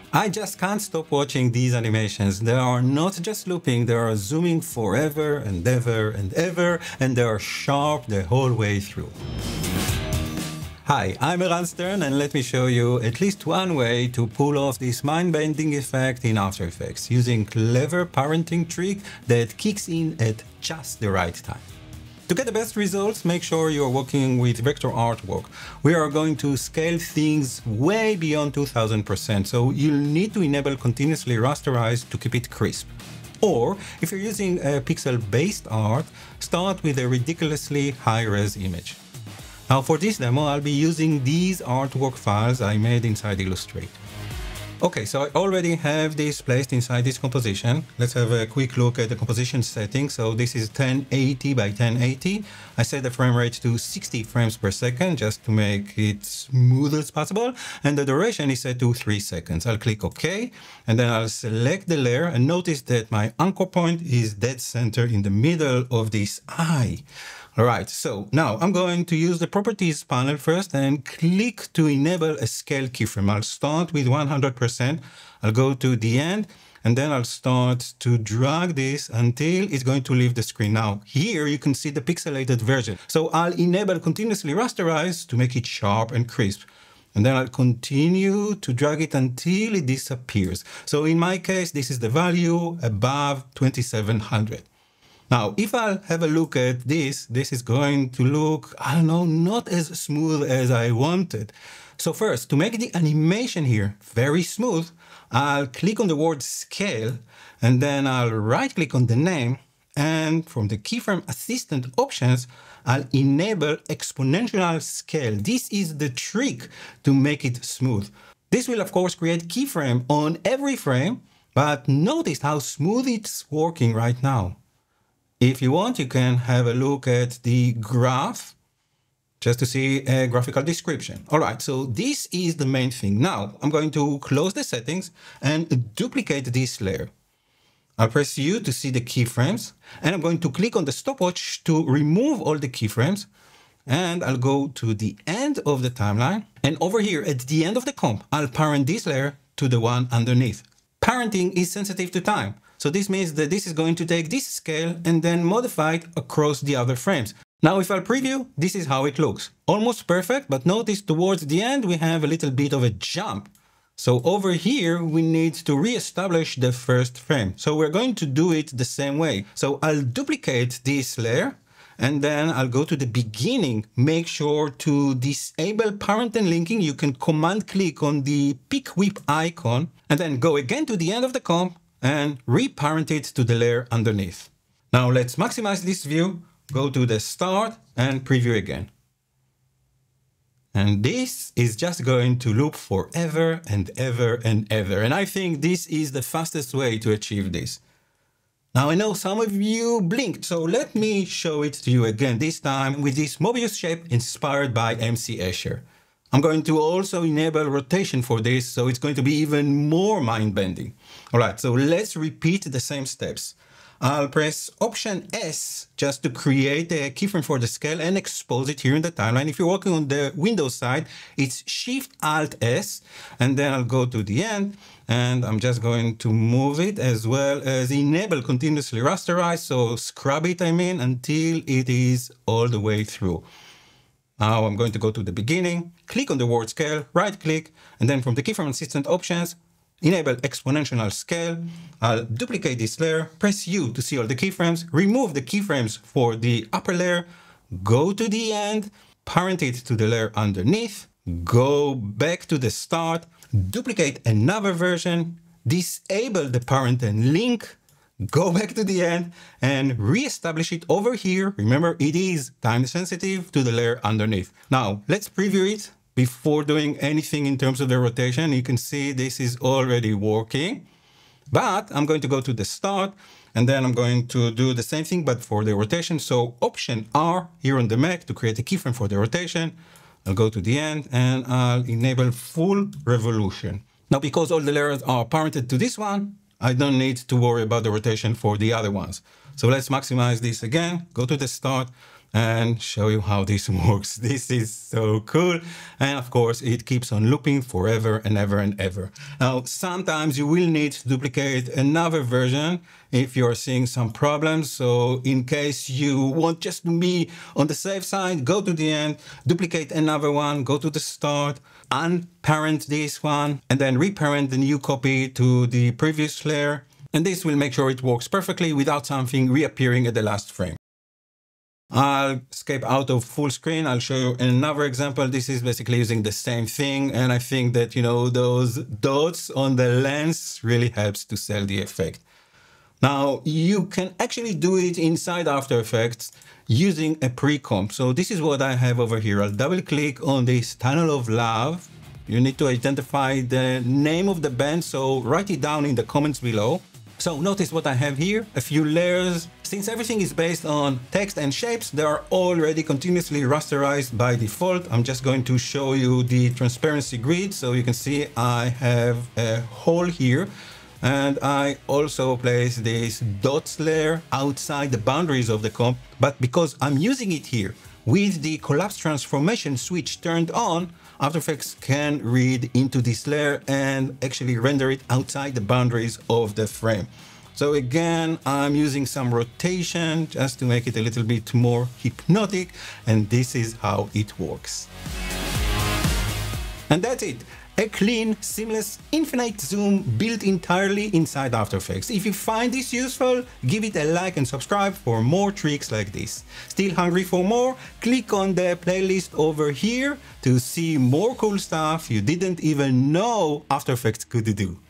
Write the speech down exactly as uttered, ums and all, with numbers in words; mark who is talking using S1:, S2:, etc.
S1: I just can't stop watching these animations. They are not just looping, they are zooming forever and ever and ever, and they are sharp the whole way through. Hi, I'm Eran Stern, and let me show you at least one way to pull off this mind-bending effect in After Effects using clever parenting trick that kicks in at just the right time. To get the best results, make sure you're working with vector artwork. We are going to scale things way beyond two thousand percent, so you'll need to enable continuously rasterize to keep it crisp. Or, if you're using a pixel-based art, start with a ridiculously high-res image. Now for this demo, I'll be using these artwork files I made inside Illustrator. Okay, so I already have this placed inside this composition. Let's have a quick look at the composition settings. So this is ten eighty by ten eighty. I set the frame rate to sixty frames per second just to make it smooth as possible. And the duration is set to three seconds. I'll click OK, and then I'll select the layer and notice that my anchor point is dead center in the middle of this eye. All right, so now I'm going to use the properties panel first and click to enable a scale keyframe. I'll start with one hundred percent. I'll go to the end, and then I'll start to drag this until it's going to leave the screen. Now, here you can see the pixelated version. So I'll enable continuously rasterize to make it sharp and crisp. And then I'll continue to drag it until it disappears. So in my case, this is the value above twenty-seven hundred. Now, if I'll have a look at this, this is going to look, I don't know, not as smooth as I wanted. So first, to make the animation here very smooth, I'll click on the word scale, and then I'll right-click on the name, and from the keyframe assistant options, I'll enable exponential scale. This is the trick to make it smooth. This will, of course, create keyframe on every frame, but notice how smooth it's working right now. If you want, you can have a look at the graph just to see a graphical description. All right, so this is the main thing. Now, I'm going to close the settings and duplicate this layer. I'll press U to see the keyframes, and I'm going to click on the stopwatch to remove all the keyframes, and I'll go to the end of the timeline, and over here at the end of the comp, I'll parent this layer to the one underneath. Parenting is sensitive to time. So this means that this is going to take this scale and then modify it across the other frames. Now, if I'll preview, this is how it looks. Almost perfect, but notice towards the end, we have a little bit of a jump. So over here, we need to reestablish the first frame. So we're going to do it the same way. So I'll duplicate this layer, and then I'll go to the beginning. Make sure to disable parent and linking. You can command click on the pick whip icon, and then go again to the end of the comp, and reparent it to the layer underneath. Now let's maximize this view, go to the start and preview again. And this is just going to loop forever and ever and ever. And I think this is the fastest way to achieve this. Now I know some of you blinked, so let me show it to you again, this time with this Mobius shape inspired by M C Escher. I'm going to also enable rotation for this, so it's going to be even more mind-bending. All right, so let's repeat the same steps. I'll press Option S just to create a keyframe for the scale and expose it here in the timeline. If you're working on the Windows side, it's Shift Alt S, and then I'll go to the end, and I'm just going to move it as well as enable continuously rasterize, so scrub it, I mean, until it is all the way through. Now I'm going to go to the beginning, click on the word scale, right click, and then from the keyframe assistant options, enable exponential scale. I'll duplicate this layer, press U to see all the keyframes, remove the keyframes for the upper layer, go to the end, parent it to the layer underneath, go back to the start, duplicate another version, disable the parent and link, go back to the end and reestablish it over here. Remember, it is time sensitive to the layer underneath. Now, let's preview it before doing anything in terms of the rotation. You can see this is already working, but I'm going to go to the start, and then I'm going to do the same thing, but for the rotation. So Option R here on the Mac to create a keyframe for the rotation. I'll go to the end and I'll enable full revolution. Now, because all the layers are parented to this one, I don't need to worry about the rotation for the other ones. So let's maximize this again, go to the start, and show you how this works. This is so cool. And of course, it keeps on looping forever and ever and ever. Now, sometimes you will need to duplicate another version if you're seeing some problems. So in case you want just to be on the safe side, go to the end, duplicate another one, go to the start, unparent this one, and then reparent the new copy to the previous layer. And this will make sure it works perfectly without something reappearing at the last frame. I'll escape out of full screen. I'll show you another example. This is basically using the same thing. And I think that, you know, those dots on the lens really helps to sell the effect. Now, you can actually do it inside After Effects using a pre-comp. So this is what I have over here. I'll double click on this Tunnel of Love. You need to identify the name of the band. So write it down in the comments below. So notice what I have here, a few layers. Since everything is based on text and shapes, they are already continuously rasterized by default. I'm just going to show you the transparency grid. So you can see I have a hole here, and I also place this dots layer outside the boundaries of the comp. But because I'm using it here with the collapse transformation switch turned on, After Effects can read into this layer and actually render it outside the boundaries of the frame. So again, I'm using some rotation just to make it a little bit more hypnotic, and this is how it works. And that's it. A clean, seamless, infinite zoom built entirely inside After Effects. If you find this useful, give it a like and subscribe for more tricks like this. Still hungry for more? Click on the playlist over here to see more cool stuff you didn't even know After Effects could do.